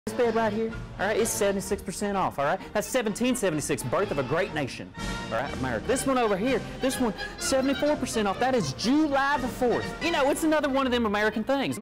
This bed right here, all right, it's 76% off, all right? That's 1776, birth of a great nation, all right, America. This one over here, this one, 74% off. That is July the 4th. You know, it's another one of them American things.